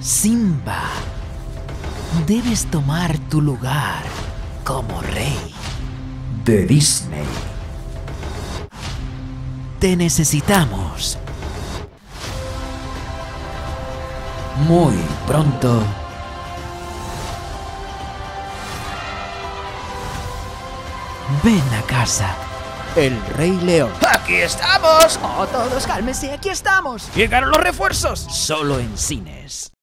Simba, debes tomar tu lugar como rey de Disney. Te necesitamos. Muy pronto. Ven a casa, el Rey León. ¡Aquí estamos! Oh, todos cálmense, aquí estamos. ¡Llegaron los refuerzos! Solo en cines.